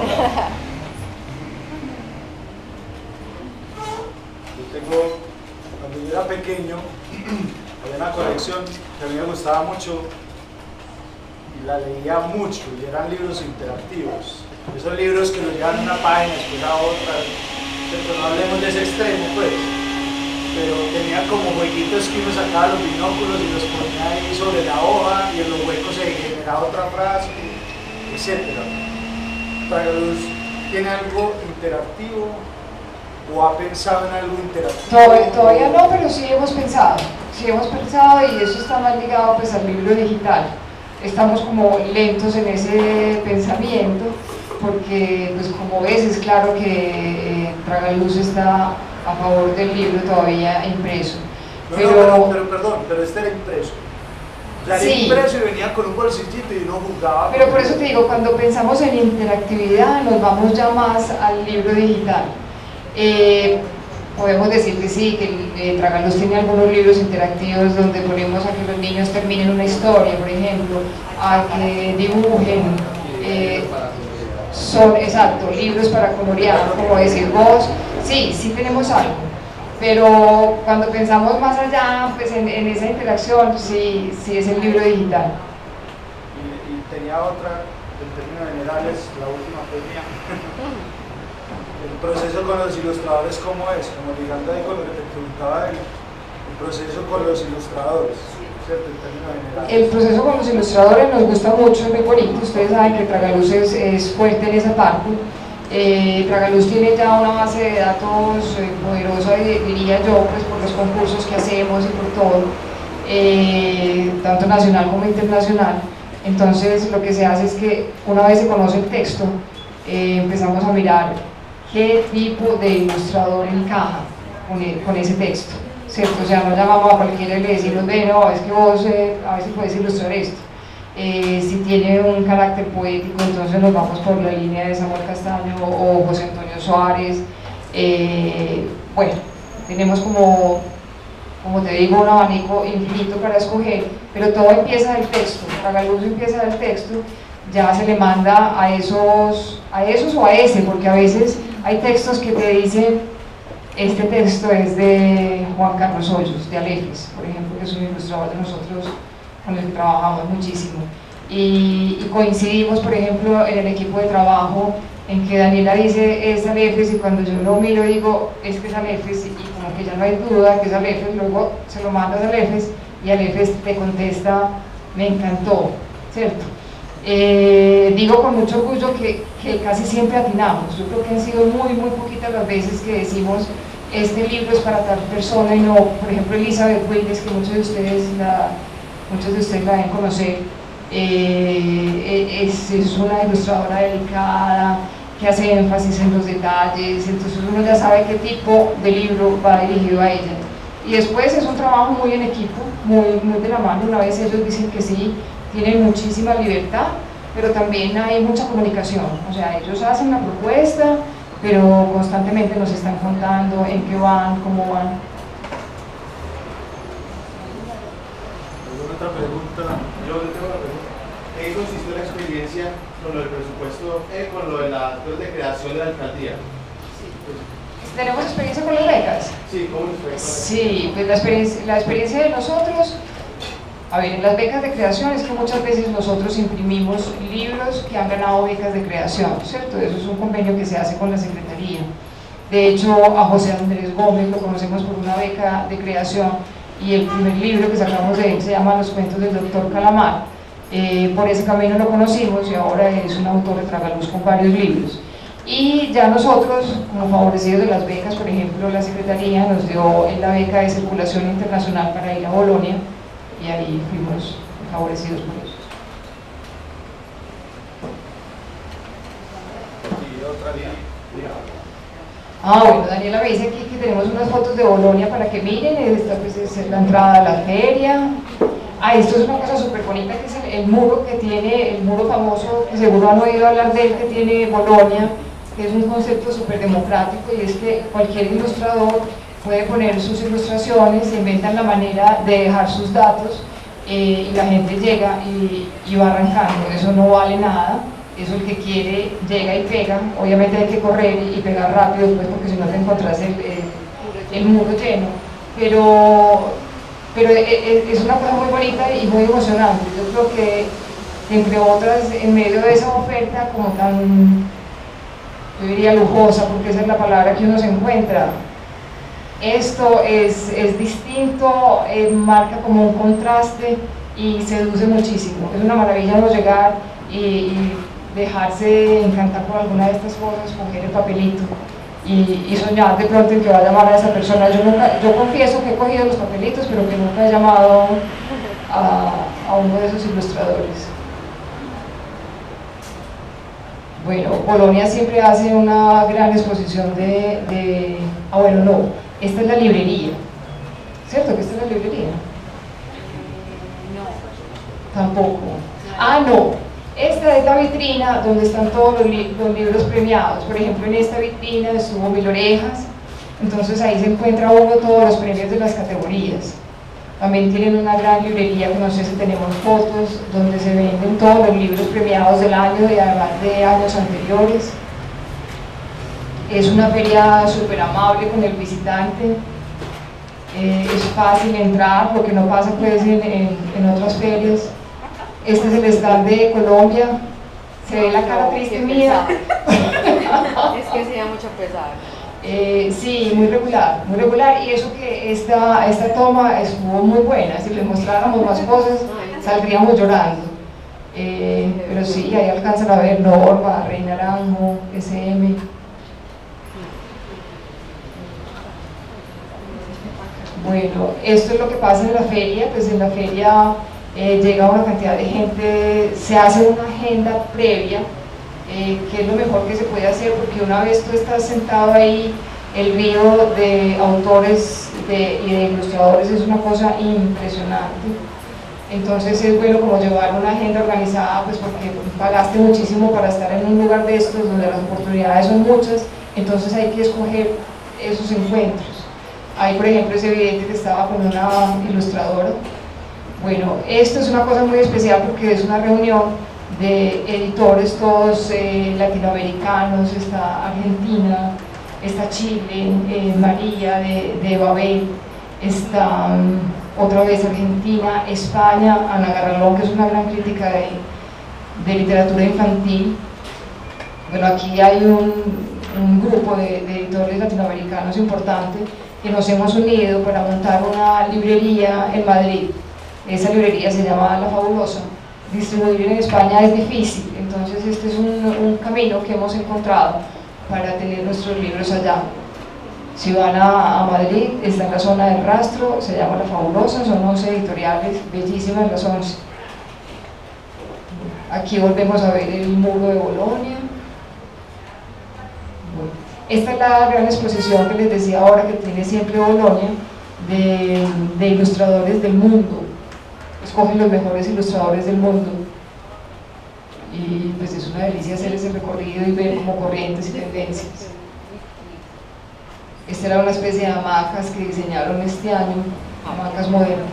Cuando yo era pequeño, había una colección que a mí me gustaba mucho, la leía mucho y eran libros interactivos. Esos libros que los llevan una página, después a otra, pero no hablemos de ese extremo pues. Pero tenía como jueguitos que uno sacaba los binóculos y los ponía ahí sobre la hoja y en los huecos se generaba otra frase, etc. Tragaluz tiene algo interactivo o ha pensado en algo interactivo. Todavía no, pero sí hemos pensado y eso está más ligado pues al libro digital. Estamos como lentos en ese pensamiento porque pues como ves es claro que Tragaluz está a favor del libro todavía impreso. Pero este era impreso. O sea, era impreso y venía con un bolsillito y uno jugaba. Pero por eso te digo, cuando pensamos en interactividad nos vamos ya más al libro digital. Podemos decir que sí, que Tragaluz tiene algunos libros interactivos donde ponemos a que los niños terminen una historia, por ejemplo, a que dibujen. Son, exacto, libros para colorear, como decir vos, sí tenemos algo, pero cuando pensamos más allá, pues en esa interacción, sí es el libro digital. Y tenía otra, en términos generales, la última pues mía. El proceso con los ilustradores, ¿cómo es? Como ligando ahí con lo que te preguntaba, el proceso con los ilustradores. El proceso con los ilustradores nos gusta mucho, es muy bonito. Ustedes saben que Tragaluz es fuerte en esa parte. Tragaluz tiene ya una base de datos poderosa, diría yo, pues por los concursos que hacemos y por todo, tanto nacional como internacional. Entonces lo que se hace es que una vez se conoce el texto, empezamos a mirar qué tipo de ilustrador encaja con ese texto. ¿Cierto? O sea, no llamamos a cualquiera y le decimos, no, es que vos a ver si puedes ilustrar esto. Si tiene un carácter poético, entonces nos vamos por la línea de Samuel Castaño o José Antonio Suárez. Bueno, tenemos como te digo, un abanico infinito para escoger, pero todo empieza del texto. Tragaluz empieza del texto, ya se le manda a esos o a ese, porque a veces hay textos que te dicen este texto es de Juan Carlos Hoyos, de Alefes, por ejemplo, que es un ilustrador de nosotros con el que trabajamos muchísimo. Y coincidimos, por ejemplo, en el equipo de trabajo, en que Daniela dice es Alefes y cuando yo lo miro digo es que es Alefes y como que ya no hay duda que es Alefes, luego se lo mandas a Alefes y Alefes te contesta, me encantó, ¿cierto? Digo con mucho orgullo que casi siempre atinamos. Yo creo que han sido muy poquitas las veces que decimos este libro es para tal persona y no, por ejemplo, Elizabeth Wildes, que muchos de ustedes la deben conocer, es una ilustradora delicada, que hace énfasis en los detalles, entonces uno ya sabe qué tipo de libro va dirigido a ella. Y después es un trabajo muy en equipo, muy de la mano. Una vez ellos dicen que sí, tienen muchísima libertad, pero también hay mucha comunicación, o sea, ellos hacen la propuesta, pero constantemente nos están contando en qué van, cómo van. ¿Alguna otra pregunta? Yo le tengo una pregunta. ¿En qué consistió la experiencia con lo del presupuesto, con lo de las cosas de creación de la alcaldía? ¿Tenemos experiencia con las becas? Sí, ¿cómo les fue? Sí, pues la experiencia de nosotros, a ver, en las becas de creación es que muchas veces nosotros imprimimos libros que han ganado becas de creación, ¿cierto? Eso es un convenio que se hace con la Secretaría. De hecho, a José Andrés Gómez lo conocemos por una beca de creación y el primer libro que sacamos de él se llama Los cuentos del Dr. Calamar. Por ese camino lo conocimos y ahora es un autor de Tragaluz con varios libros. Y ya nosotros, como favorecidos de las becas, por ejemplo, la Secretaría nos dio la beca de circulación internacional para ir a Bolonia y ahí fuimos favorecidos por eso. Bueno, Daniela me dice aquí que tenemos unas fotos de Bolonia para que miren. Esta pues es la entrada a la feria. Esto es una cosa súper bonita, que es el muro que tiene, el muro famoso, que seguro han oído hablar de él, que tiene Bolonia, que es un concepto súper democrático, y es que cualquier ilustrador puede poner sus ilustraciones, se inventan la manera de dejar sus datos, y la gente llega y va arrancando. Eso no vale nada, eso el que quiere llega y pega. Obviamente hay que correr y pegar rápido después, porque si no te encontrás el muro lleno, pero es una cosa muy bonita y muy emocionante. Yo creo que entre otras, en medio de esa oferta como tan, yo diría lujosa, porque esa es la palabra que uno se encuentra, esto es distinto, marca como un contraste y seduce muchísimo. Es una maravilla uno llegar y dejarse encantar por alguna de estas cosas, coger el papelito y soñar de pronto en que va a llamar a esa persona. Yo confieso que he cogido los papelitos, pero que nunca he llamado a uno de esos ilustradores. Bueno, Bolonia siempre hace una gran exposición bueno, no. Esta es la librería, ¿cierto que esta es la librería? No. Tampoco. Ah, no. Esta es la vitrina donde están todos los libros premiados. Por ejemplo, en esta vitrina estuvo Mil Orejas, entonces ahí se encuentra uno todos los premios de las categorías. También tienen una gran librería, que no sé si tenemos fotos, donde se venden todos los libros premiados del año y además de años anteriores. Es una feria súper amable con el visitante, es fácil entrar, lo que no pasa pues en otras ferias. Este es el stand de Colombia, se ve la cara triste mía. Es que se da mucho pesar. Sí, muy regular, y eso que esta toma estuvo muy buena. Si le mostráramos más cosas saldríamos llorando, pero sí, ahí alcanzan a ver Norma, Rey Naranjo, SM. Bueno, esto es lo que pasa en la feria. Pues en la feria llega una cantidad de gente, se hace una agenda previa, que es lo mejor que se puede hacer, porque una vez tú estás sentado ahí, el río de autores y de ilustradores es una cosa impresionante. Entonces es bueno como llevar una agenda organizada, pues porque pagaste muchísimo para estar en un lugar de estos donde las oportunidades son muchas, entonces hay que escoger esos encuentros. Ahí por ejemplo es evidente que estaba con una ilustradora. Bueno, esto es una cosa muy especial porque es una reunión de editores todos latinoamericanos, está Argentina, está Chile, María de Babel, está otra vez Argentina, España, Ana Garralón, que es una gran crítica de literatura infantil. Bueno, aquí hay un grupo de editores latinoamericanos importante que nos hemos unido para montar una librería en Madrid. Esa librería se llama La Fabulosa. Distribuir en España es difícil, entonces este es un camino que hemos encontrado para tener nuestros libros allá. Si van a Madrid, está en la zona del Rastro, se llama La Fabulosa, son 11 editoriales, bellísimas las 11. Aquí volvemos a ver el muro de Bolonia. Esta es la gran exposición que les decía ahora que tiene siempre Bolonia de ilustradores del mundo. Escogen los mejores ilustradores del mundo y pues es una delicia hacer ese recorrido y ver como corrientes y tendencias. Esta era una especie de hamacas que diseñaron este año, hamacas modernas.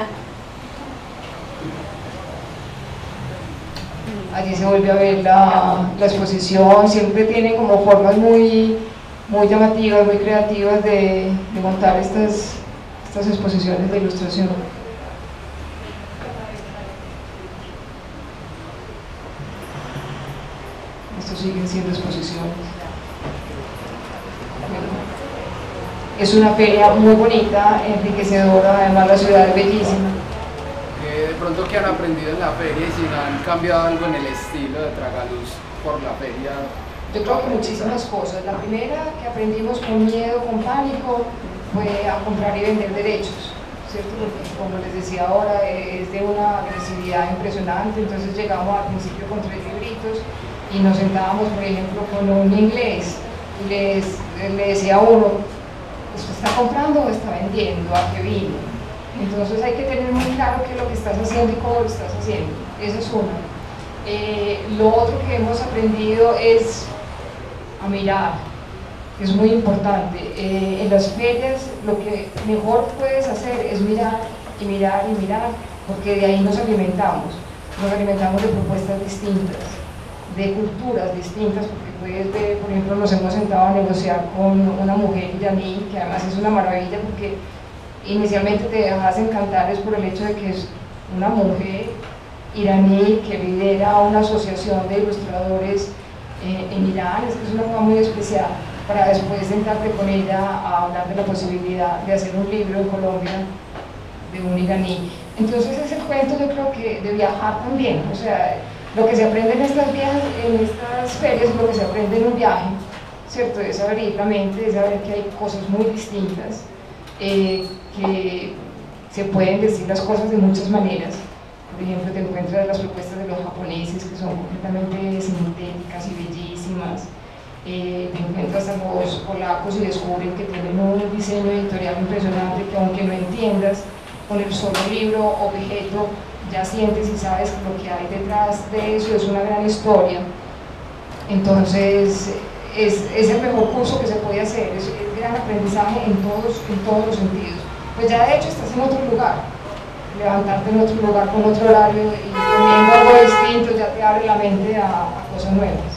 Allí se vuelve a ver la exposición, siempre tienen como formas muy llamativas, muy creativas de montar estas exposiciones de ilustración. Estos siguen siendo exposiciones. Es una feria muy bonita, enriquecedora, además la ciudad es bellísima. De pronto que han aprendido en la feria y si han cambiado algo en el estilo de Tragaluz por la feria. Yo creo que muchísimas cosas. La primera que aprendimos con miedo, con pánico, fue a comprar y vender derechos, ¿cierto? Porque como les decía ahora, es de una agresividad impresionante. Entonces llegamos al principio con 3 libritos y nos sentábamos, por ejemplo, con un inglés y le decía a uno, ¿usted está comprando o está vendiendo? ¿A qué vino? Entonces hay que tener muy claro qué es lo que estás haciendo y cómo lo estás haciendo. Esa es una. Lo otro que hemos aprendido es a mirar, es muy importante. En las ferias lo que mejor puedes hacer es mirar y mirar y mirar, porque de ahí nos alimentamos de propuestas distintas, de culturas distintas, porque puedes ver, por ejemplo, nos hemos sentado a negociar con una mujer iraní, que además es una maravilla porque inicialmente te dejas encantar es por el hecho de que es una mujer iraní que lidera una asociación de ilustradores en Irán. Es que es una cosa muy especial, para después sentarte con ella a hablar de la posibilidad de hacer un libro en Colombia de un iraní. Entonces ese cuento, yo creo que de viajar también, o sea, lo que se aprende en estas ferias es lo que se aprende en un viaje, ¿cierto? De saber ir la mente, de saber que hay cosas muy distintas, que se pueden decir las cosas de muchas maneras. Por ejemplo, te encuentras las propuestas de los japoneses, que son completamente sintéticas y bellísimas. Te encuentras a los polacos y descubren que tienen un diseño editorial impresionante, que aunque no entiendas con el solo libro objeto, ya sientes y sabes que lo que hay detrás de eso es una gran historia. Entonces es el mejor curso que se puede hacer, es gran aprendizaje en todos los sentidos. Pues ya de hecho estás en otro lugar, levantarte en otro lugar con otro horario y comiendo algo distinto ya te abre la mente a cosas nuevas.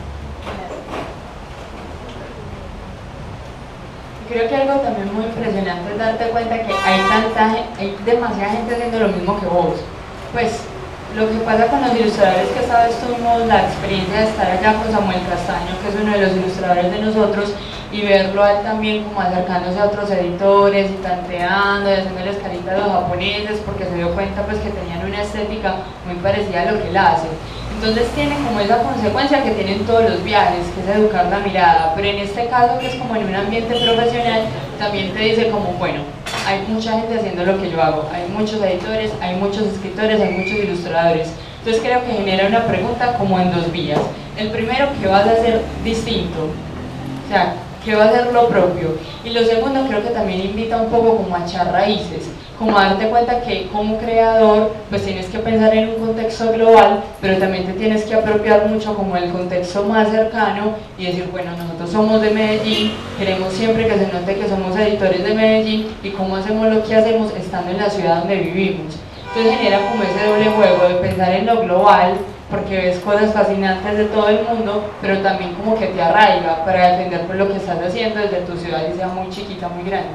Creo que algo también muy impresionante es darte cuenta que hay demasiada gente haciendo lo mismo que vos. Pues lo que pasa con los ilustradores, que esta vez tuvimos la experiencia de estar allá con Samuel Castaño, que es uno de los ilustradores de nosotros, y verlo a él también como acercándose a otros editores y tanteando y haciéndoles caritas a los japoneses, porque se dio cuenta pues que tenían una estética muy parecida a lo que él hace. Entonces tiene como esa consecuencia que tienen todos los viajes, que es educar la mirada, pero en este caso, que es como en un ambiente profesional, también te dice como, bueno, hay mucha gente haciendo lo que yo hago, hay muchos editores, hay muchos escritores, hay muchos ilustradores. Entonces creo que genera una pregunta como en dos vías. El primero, ¿qué vas a hacer distinto? O sea, ¿qué va a ser lo propio? Y lo segundo, creo que también invita un poco como a echar raíces, como a darte cuenta que como creador pues tienes que pensar en un contexto global, pero también te tienes que apropiar mucho como el contexto más cercano y decir, bueno, nosotros somos de Medellín, queremos siempre que se note que somos editores de Medellín y cómo hacemos lo que hacemos estando en la ciudad donde vivimos. Entonces genera como ese doble juego de pensar en lo global, porque ves cosas fascinantes de todo el mundo, pero también como que te arraiga para defender por lo que estás haciendo desde tu ciudad, y sea muy chiquita, muy grande.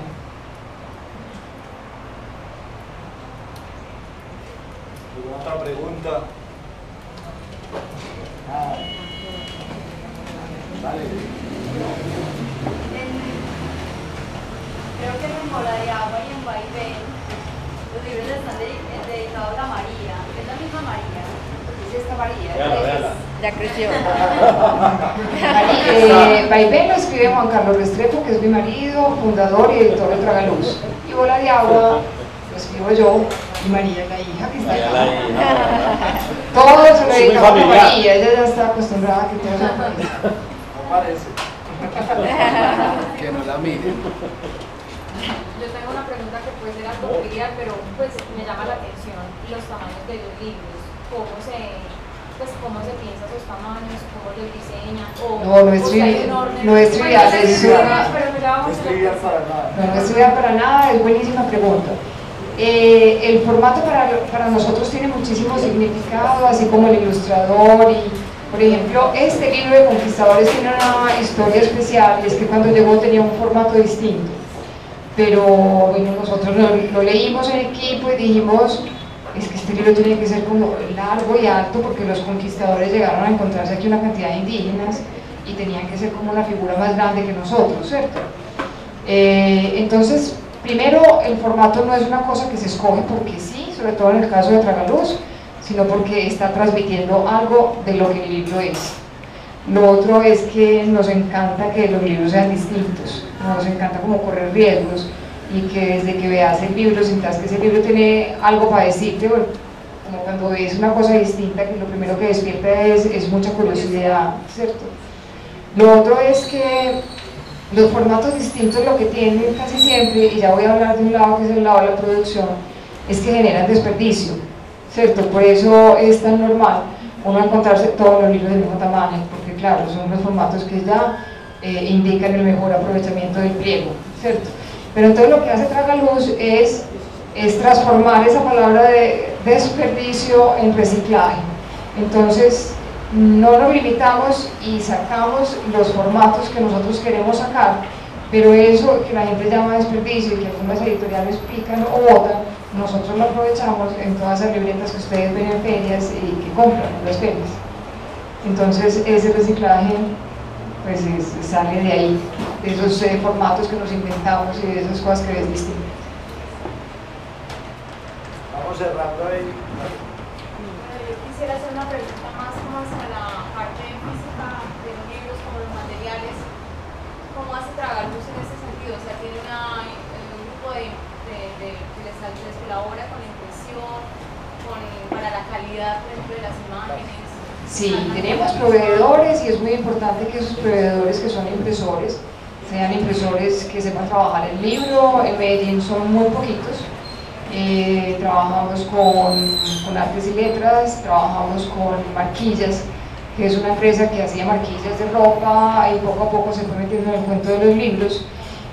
¿Alguna otra pregunta? Vale. Creo que en Bola de Agua y en Vaivén los libros están dedicados a María. ¿Es la misma María? Es esta María. Véala. Ya creció. Vaivén lo escribe Juan Carlos Restrepo, que es mi marido, fundador y editor de Tragaluz. Y Bola de Agua lo escribo yo, y María es la hija que está acá. Todo se lo dedica a María, ella ya está acostumbrada a que todo sea por ella. No parece. Que no la miren. Yo tengo una pregunta que puede ser algo trivial, pero pues me llama la atención los tamaños de los libros. ¿Cómo se piensa esos tamaños? ¿Cómo los diseñan? No es trivial, es una... No es trivial para nada. No es trivial para nada, es buenísima pregunta. El formato para nosotros tiene muchísimo significado, así como el ilustrador y, por ejemplo, este libro de Conquistadores tiene una historia especial, y es que cuando llegó tenía un formato distinto. Pero bueno, nosotros lo leímos en equipo y dijimos, es que este libro tiene que ser como largo y alto, porque los conquistadores llegaron a encontrarse aquí una cantidad de indígenas y tenían que ser como una figura más grande que nosotros, ¿cierto? Entonces, primero, el formato no es una cosa que se escoge porque sí, sobre todo en el caso de Tragaluz, sino porque está transmitiendo algo de lo que el libro es. Lo otro es que nos encanta que los libros sean distintos, nos encanta como correr riesgos, y que desde que veas el libro sientas que ese libro tiene algo para decirte, como cuando ves una cosa distinta, que lo primero que despierta es mucha curiosidad, ¿cierto? Lo otro es que los formatos distintos lo que tienen casi siempre, y ya voy a hablar de un lado que es el lado de la producción, es que generan desperdicio, ¿cierto? Por eso es tan normal uno encontrarse todos los libros del mismo tamaño, porque claro, son los formatos que ya indican el mejor aprovechamiento del pliego, ¿cierto? Pero entonces lo que hace Tragaluz es transformar esa palabra de desperdicio en reciclaje. Entonces no nos limitamos y sacamos los formatos que nosotros queremos sacar, pero eso que la gente llama desperdicio y que algunas editoriales pican o botan, nosotros lo aprovechamos en todas las libretas que ustedes ven en ferias y que compran en las ferias. Entonces ese reciclaje pues sale de ahí, de esos formatos que nos inventamos y de esas cosas que ves distintas. Vamos cerrando ahí. Yo quisiera hacer una pregunta más hacia la parte física de los libros, como los materiales. ¿Cómo hace Tragaluz en ese sentido? O sea, tiene un grupo que les colabora con la impresión, para la calidad, por ejemplo, de las imágenes. Sí, tenemos proveedores y es muy importante que esos proveedores que son impresores sean impresores que sepan trabajar el libro. En Medellín son muy poquitos. Trabajamos con Artes y Letras, trabajamos con Marquillas, que es una empresa que hacía marquillas de ropa y poco a poco se fue metiendo en el cuento de los libros,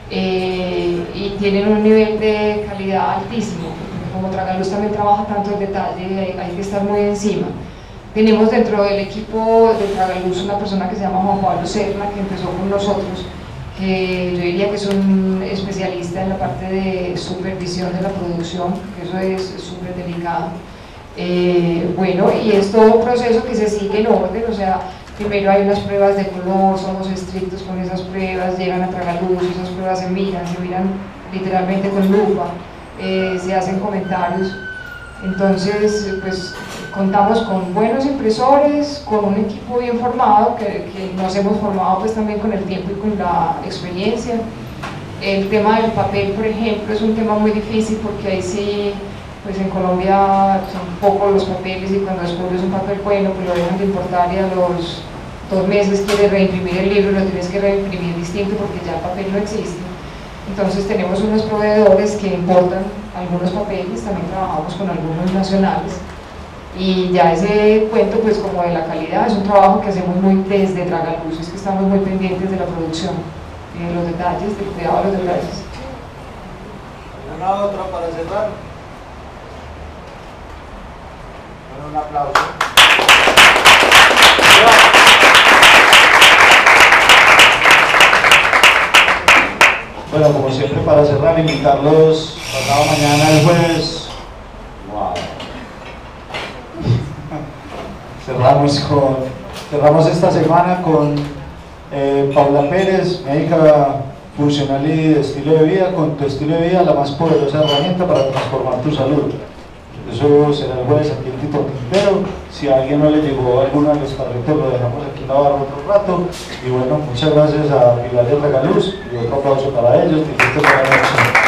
y tienen un nivel de calidad altísimo. Como Tragaluz también trabaja tanto el detalle, hay que estar muy encima. Tenemos dentro del equipo de Tragaluz una persona que se llama Juan Pablo Serna, que empezó con nosotros, que yo diría que es un especialista en la parte de supervisión de la producción, que eso es súper delicado. Bueno, y es todo un proceso que se sigue en orden, o sea, primero hay unas pruebas de color, somos estrictos con esas pruebas, llegan a Tragaluz, esas pruebas se miran literalmente con lupa, se hacen comentarios. Entonces, pues contamos con buenos impresores, con un equipo bien formado, que nos hemos formado pues también con el tiempo y con la experiencia. El tema del papel, por ejemplo, es un tema muy difícil porque ahí sí, pues en Colombia son pocos los papeles y cuando descubres un papel bueno, pues lo dejan de importar y a los 2 meses quieres reimprimir el libro y lo tienes que reimprimir distinto porque ya el papel no existe. Entonces tenemos unos proveedores que importan algunos papeles, también trabajamos con algunos nacionales y ya ese cuento pues como de la calidad es un trabajo que hacemos muy desde Tragaluz, es que estamos muy pendientes de la producción, de los detalles, del cuidado de los detalles. ¿Alguna otra para cerrar? Bueno, un aplauso. Bueno, como siempre, para cerrar, invitarlos pasado mañana, el jueves. Wow. Cerramos esta semana con Paula Pérez, médica funcional y de estilo de vida, con tu estilo de vida, la más poderosa herramienta para transformar tu salud. Eso será el jueves aquí en Tito Quintero. Si a alguien no le llegó alguno de los tarritos, lo dejamos aquí en la barra otro rato. Y bueno, muchas gracias a Pilar de Tragaluz y otro aplauso para ellos. Disfruten de la noche.